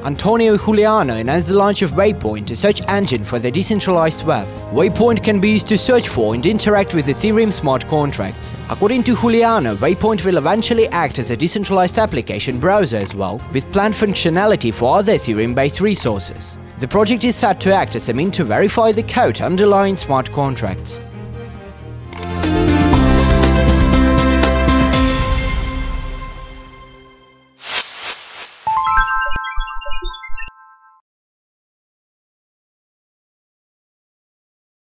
Antonio Juliano announced the launch of Weipoint, a search engine for the decentralized web. Weipoint can be used to search for and interact with Ethereum smart contracts. According to Juliano, Weipoint will eventually act as a decentralized application browser as well, with planned functionality for other Ethereum-based resources. The project is set to act as a means to verify the code underlying smart contracts.